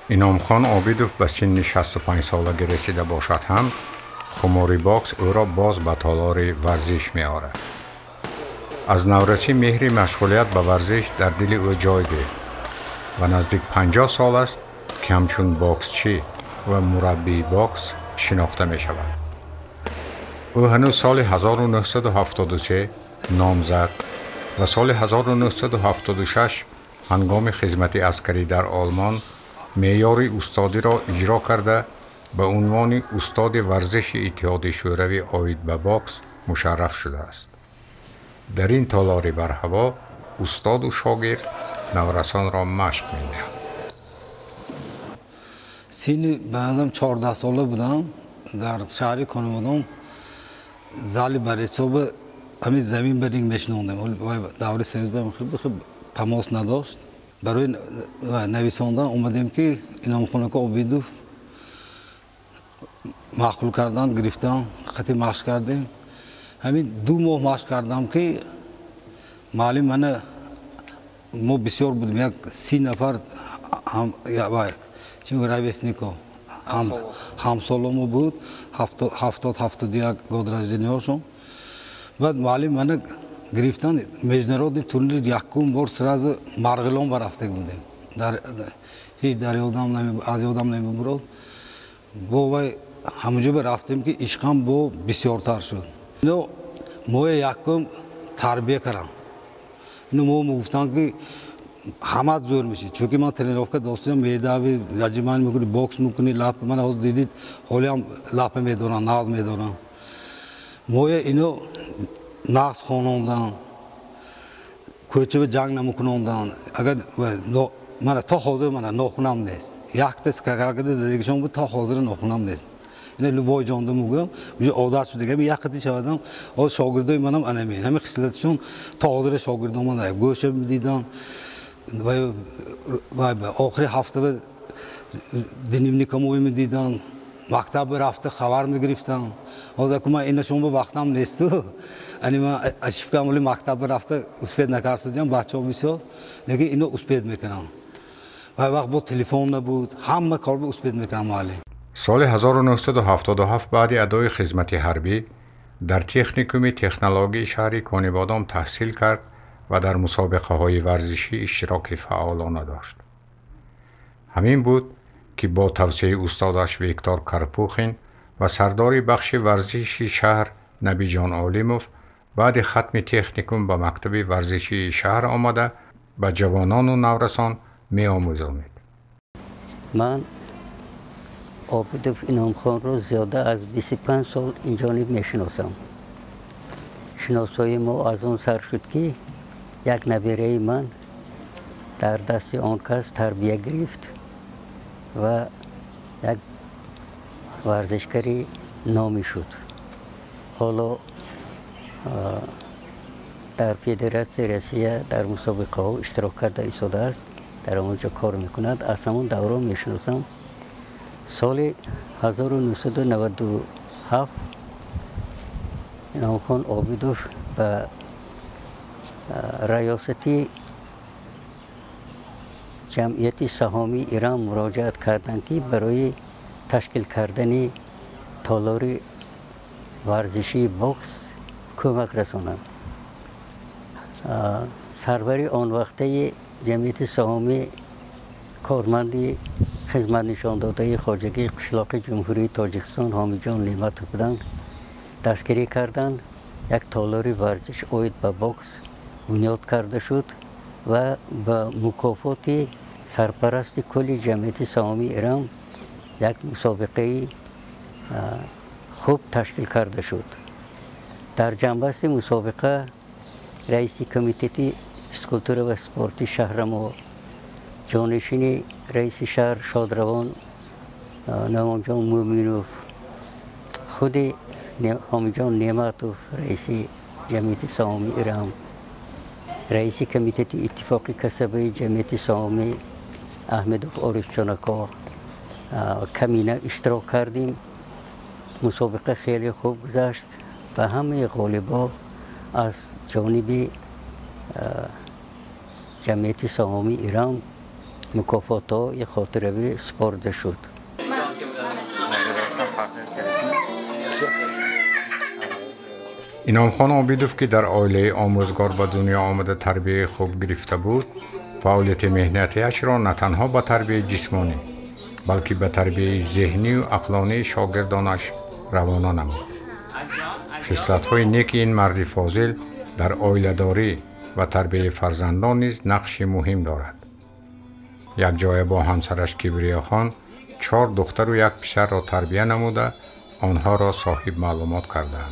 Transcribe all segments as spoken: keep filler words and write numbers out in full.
اینامخان عابدوف به سن شصت و پنج سالگی رسیده باشد هم خماری باکس او را باز به تالار ورزش می آورد. از نورسی مهر مشغولیت به ورزش در دل او جای گرفت و نزدیک پنجاه سال است که همچون باکسچی و مربی باکس شناخته می شود. او هنوز سال هزار و نهصد و هفتاد و سه نامزد و سال هزار و نهصد و هفتاد و شش هنگام خدمت عسکری در آلمان معیار استادی را اجرا کرده به عنوان استاد ورزش اتحاد شوروی عاید به باکس مشرف شده است. در این تالار بر هوا استاد و شاگرد نورسان را مشق می‌دهند. سن بنظرم چهارده ساله بودم، در شهر خانواده‌ام زال برای صبح همین زمین برینگ میشنوندم. دوره سویت بهم خیلی خیلی تماس نداشت. برای نویساندن اومدیم که اینامخان عابدوف مشغول کردن گرفتن، خطی مشق کردیم. همین دو ماه مشق کردم که معلم من ما بسیار بودیم، یک سی نفر هم یا چی میگه رویسنیکو هم همسالمو بود، هفتاد هفتاد هفتاد یک گودرجینیاشون. بعد معلم من گرفتن مجنراد تورنیر یکم بار سراز مرغلان برافته بودیم. در هیچ در یادم نمی از یادم نمیبرد. با وای همونجا برفتیم که عشقم با بسیارتر شد. اینو ما یکم تربیه کردم. اینو ما میگفتن که همه زور میشه، چون که من ترنیروفکا داشتم میداوی یجمان میکنی باکس میکنی لپ من از دیدید حالی هم لپ میدارن ناز میدارن. ما اینو نقص خانوندن کوچه به جنگ نمیکنوندن. اگر من تا حاضر من ناخونم نیست، یک دست که کاغذ زدگیشون بود تا حاضر ناخونم نیست. اینه لبای جانده میگم میشه عادت شده که یک خطی شدم از شاگردای منم انمی همین خصلتشون تا حاضر شاگردام من گوشه میدیدن و و آخر هفته دینیم نکاموی میدیدن، مکتب رفته خبر میگرفتن. حالا که من این شما به وقتم نیست یعنی من اشیف کاملی مکتب رفته اسپید نکردم بچه‌ها بسیار نگه اینو اسپید میکنن و وقت با تلفن نبود همه کار با اسپید میکنن. معلم سال هزار و نهصد و هفتاد و هفت بعد ادای خدمت حربی در تکنیکوم تکنولوژی شهر کانیبادام تحصیل کرد و در مسابقه های ورزشی اشتراک فعالانه داشت. همین بود که با توصیه استادش ویکتور کارپوخین و سردار بخش ورزشی شهر نبی جان عالموف بعد ختم تکنیکوم به مکتب ورزشی شهر آمده به جوانان و نورسان می آموزانید. من عابدوف اینامخان رو زیاده از بیست و پنج سال اینجا میشناسم. شناسایی ما از اون سر شد که یک نبیره من در دست آن کس تربیه گرفت و یک ورزشکاری نامی شد. حالا در فدراسیون روسیه در مسابقه ها اشتراک کرده ایستاده است، در آنجا کار میکند. از همون دوران میشناسم. سال هزار و نهصد و نود و هفت اینامخان عابدوف به ریاستی جمعیت سهامی ایران مراجعت کردند که برای تشکیل کردن تالار ورزشی باکس کمک رسانند. سروری آن وقته جمعیت سهامی کارمندی خدمت نشان داده خواجگی قشلاق جمهوری تاجیکستان حامد جان نعمت بودند دستگیری کردند. یک تالار ورزش عاید به باکس بنیاد کرده شد و به مکافات سرپرست کل جمعیت سهامی ایران یک مسابقه خوب تشکیل کرده شد. در جنبست مسابقه رئیس کمیته اسکولتور و سپورت شهر ما، جانشین رئیس شهر شادروان نوام جان مومینوف، خود حامد جان نعمتوف رئیس جمعیت سهامی ایران، رئیس کمیته اتفاقی کسبه جمعیت سهامی احمدوف عارف چانکا کمینه اشتراک کردیم. مسابقه خیلی خوب گذشت و همه غالبا از جانب جمعیت سهامی ایران مکافات های خاطروی سپرده شد. اینام خان عابدوف که در عائله آموزگار به دنیا آمده تربیت خوب گرفته بود، فعالیت مهنتیش را نه تنها به تربیت جسمانی بلکه به تربیت ذهنی و عقلانی شاگردانش روانه نمود. خصلت‌های نیک این مرد فاضل در عائله‌داری و تربیت فرزندان نیز نقش مهم دارد. یک جای با همسرش کبریا خان چهار دختر و یک پسر را تربیت نموده آنها را صاحب معلومات کردند.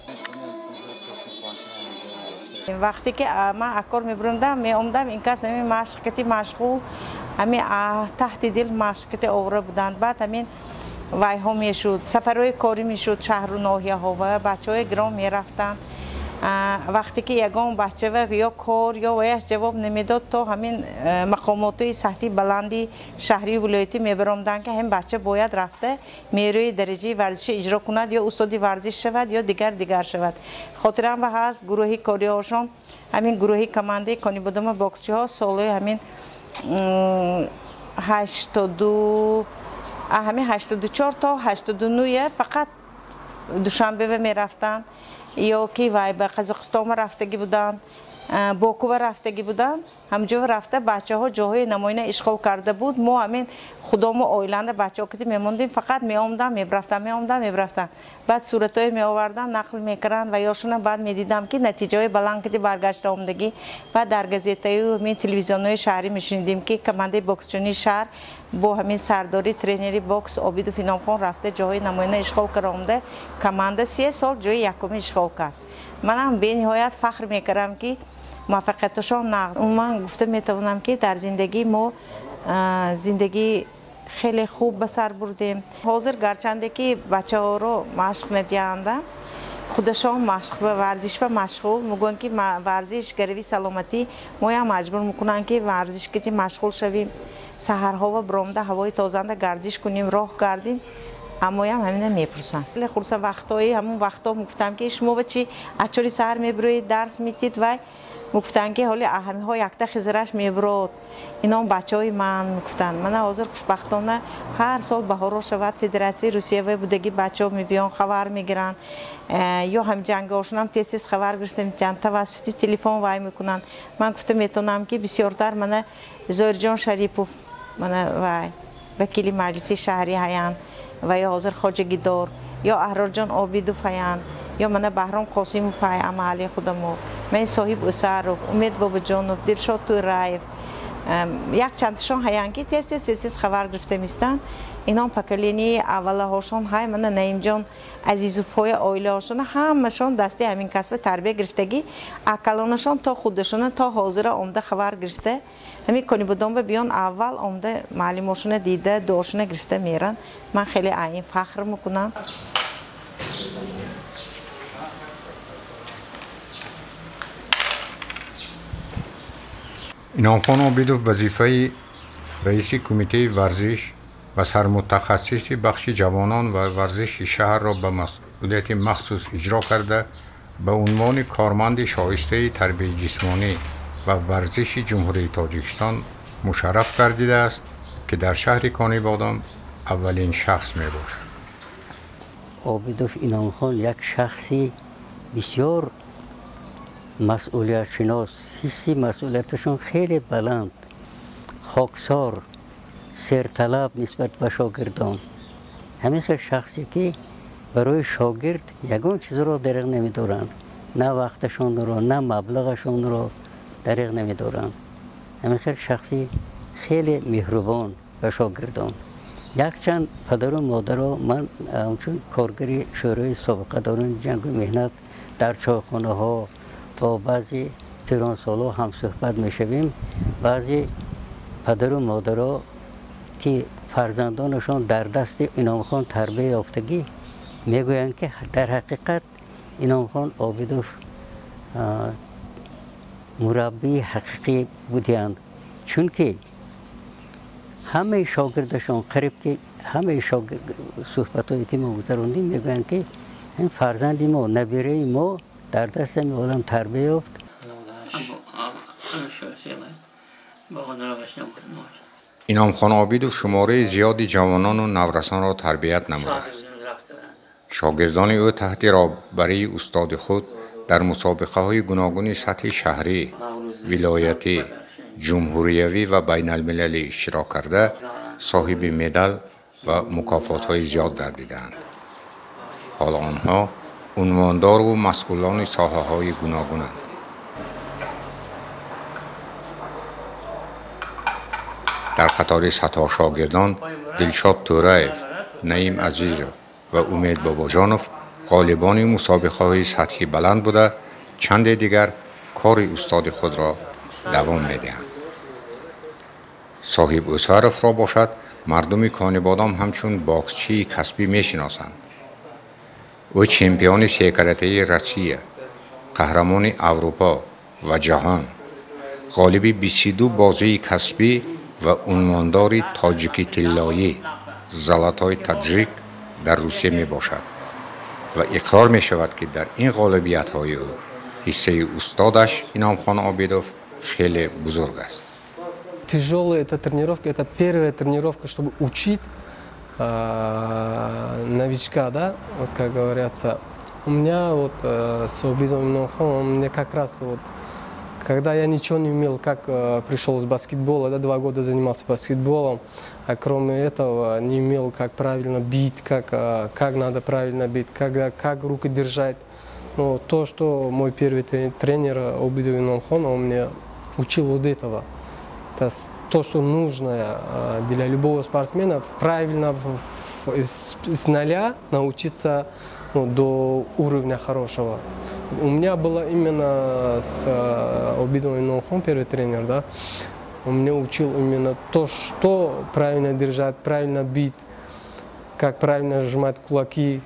وقتی که من اکار میبرندم میامدم این کس همین مشقتی مشغول همین تحت دل مشقتی آوره بودند. بعد همین وای ها میشد سفرهای کاری میشد شهر و ناحیه ها و بچه های گرام میرفتن. وقتی که یگان بچه و یا کار یا ویش جواب نمیداد تا همین مقامات سطحی بلندی شهری ولایتی میبرامدن که هم بچه باید رفته میروی درجه ورزش اجرا کند یا استادی ورزش شود یا دیگر دیگر شود. خاطرم به هست گروهی کاری هاشون همین گروهی کمانده کنی بودم باکسچی ها سال همین هشتاد و همین هشتاد و چهار تا هشتاد و نه فقط دوشنبه میرفتن یا که وای به قزاقستان رفتگی بودن، باکو رفتگی بودن، همجا رفته بچه ها جاهای نماینه اشغال کرده بود. ما همین خودمون آیلند بچه ها که میموندیم فقط میامدن میبرفتن میامدن میبرفتن بعد صورتای می آوردن نقل میکردن و یاشون بعد میدیدم که نتیجه بلند که برگشت آمدگی و در گزیته و همین تلویزیون های شهری میشنیدیم که کمانده بوکسچونی شهر با همین سرداری ترینری بوکس عابدوف اینام خان رفته جاهای نماینه اشغال کرده کمانده سی سال جای یکمی اشغال کرد. من هم به نهایت فخر میکردم که موفقیتشان نقص. من گفته میتونم که در زندگی ما زندگی خیلی خوب به سر بردیم. حاضر گرچنده که بچه ها رو مشق ندیانده خودشان مشق به ورزش به مشغول میگن که ورزش گروی سلامتی ما هم مجبور میکنن که ورزش که مشغول شویم سحرها و برامده هوای تازه گردش کنیم راه گردیم. اما هم همین میپرسن خلاص وقتایی همون وقتا گفتم که شما بچی اچوری سحر میبروید درس میتید و گفتن که حالا اهمی ها یک تا خزرش میبرد اینا بچه های من گفتن. من حاضر خوشبختانه هر سال بهارا شود فدراسیون روسیه و بودگی بچه ها میبیان خبر میگیرن یا هم جنگ هاشون هم تیز تیز خبر گرفتیم چند توسطی تلفن وای میکنن. من گفتم میتونم که بسیارتر من زهر جان شریپوف من وای وکیل مجلس شهری هیان و یا حاضر خواجگی دار یا احرار جان عابدوف هیان یا من بهرام قاسم فای عملی خودمو من صاحب اسر و امید بابا جانوف دلشاد تو رایف یک چندشان هیان که تیز تیز تیز خبر گرفته میستن. اینا پکلینی اوله هاشون های من نعیم جان عزیزوفای آیله هاشون همشون دسته همین کسب تربیت گرفتگی اکلانشان تا خودشون تا حاضر آمده خبر گرفته همین کنی بودم به بیان اول آمده معلماشون دیده دوشون گرفته میرن. من خیلی عین فخر میکنم. اینام خان عابدوف وظیفه رئیس کمیته ورزش و سرمتخصص بخش جوانان و ورزش شهر را به مسئولیت مخصوص اجرا کرده به عنوان کارمند شایسته تربیت جسمانی و ورزش جمهوری تاجیکستان مشرف گردیده است که در شهر کانی بادام اولین شخص می باشد. عابدوف اینام خان یک شخصی بسیار مسئولیت شناس، حسی مسئولیتشون خیلی بلند، خاکسار، سرطلب نسبت به شاگردان. همین خیلی شخصی که برای شاگرد یگان چیز را دریغ نمیدارن، نه وقتشون را نه مبلغشون را دریغ نمیدارن. همین خیلی شخصی خیلی مهربان به شاگردان. یک چند پدر و مادر را من همچون کارگری شورای سابقه داران جنگ و مهنت در چایخانه ها تا بعضی تهران سالا هم صحبت میشویم. بعضی پدر و مادرها که فرزندانشان در دست اینام خان تربیت یافتگی میگویند که در حقیقت اینام خان عابدوف مربی حقیقی بودند، چون که همه شاگردشان قریب که همه شاگرد صحبت هایی که ما گذراندیم میگویند که این فرزند ما نبیره ما در دست این آدم تربیت یافت. اینامخان عابدوف شماره زیادی جوانان و نورسان را تربیت نموده است. شاگردان او تحت رهبری استاد خود در مسابقه های گوناگون سطح شهری، ولایتی، جمهوریوی و بین المللی اشتراک کرده صاحب مدال و مکافات های زیاد گردیدند. حال آنها عنواندار و مسئولان ساحه های گوناگونند. در قطار ستا شاگردان دلشاد تورایف، نعیم عزیزوف و امید باباجانوف غالبان مسابقه های سطحی بلند بوده، چند دیگر کار استاد خود را دوام می‌دهند. صاحب اسارف را باشد مردم کانبادام همچون باکسچی کسبی می‌شناسند. او چمپیون سه روسیه، قهرمان اروپا و جهان، غالب بیست و دو بازی کسبی و عنواندار تاجیکی طلایی زلاتای تاجیک در روسیه می باشد و اقرار می شود که در این غالبیت های او حصه استادش اینامخان عابدوف خیلی بزرگ است. Тяжелая эта тренировка, это первая тренировка, чтобы учить э, новичка, да, вот как говорится. У меня вот э, с Обидом Имамханом, мне как раз вот, когда я ничего не умел, как э, пришел с баскетбола, да, два года занимался баскетболом, а кроме этого не умел, как правильно бить, как, э, как надо правильно бить, когда, как руки держать. Но то, что мой первый тренер Обидов Имамхан, он меня учил вот этого. Это то, что нужно для любого спортсмена, правильно с, с нуля научиться, ну, до уровня хорошего. У меня было именно с Обидом Имамханом первый тренер, да, он меня учил именно то, что правильно держать, правильно бить, как правильно сжимать кулаки.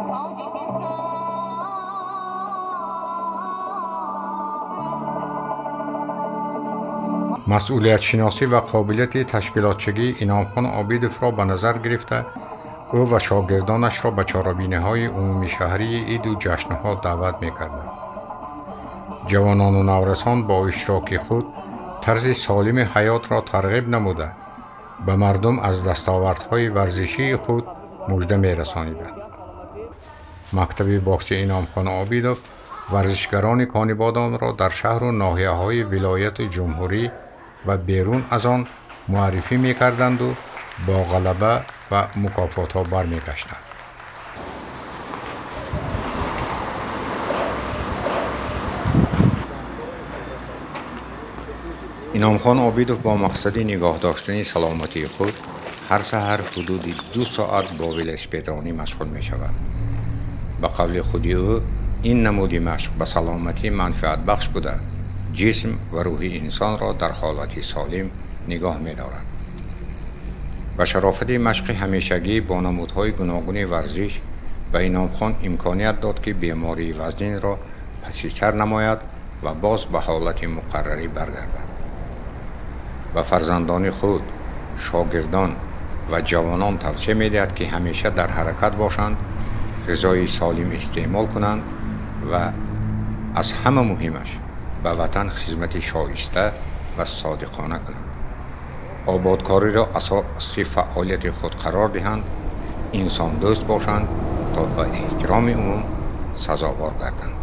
مسئولیت شناسی و قابلیت تشکیلاتچگی اینامخان عابدوف را به نظر گرفته او و شاگردانش را به چارابینی‌های عمومی شهری عید و جشن‌ها دعوت می‌کردند. جوانان و نورسان با اشتراک خود طرز سالم حیات را ترغیب نموده به مردم از دستاوردهای ورزشی خود مژده می‌رسانیدند. مکتب باکس اینامخان عابدوف ورزشگران کانبادان را در شهر و ناحیه‌های ولایت جمهوری و بیرون از آن معرفی می‌کردند و با غلبه و مکافات‌ها برمیگشتند. اینامخان عابدوف با مقصد نگاه داشتن سلامتی خود هر سحر حدود دو ساعت با ولسپیدرانی مشغول می‌شود. به قول خود او این نمود مشق به سلامتی منفعت بخش بوده، جسم و روح انسان را در حالت سالم نگاه می دارد. و شرافت مشق همیشگی با نمودهای گوناگون ورزش به اینامخان امکانیت داد که بیماری وزن را پس سر نماید و باز به حالت مقرری برگردد. و فرزندان خود، شاگردان و جوانان توصیه می دهد که همیشه در حرکت باشند، غذای سالم استعمال کنند و از همه مهمش به وطن خدمت شایسته و صادقانه کنند. آبادکاری را اساس فعالیت خود قرار دهند، انسان دوست باشند تا به احترام عموم سزاوار گردند.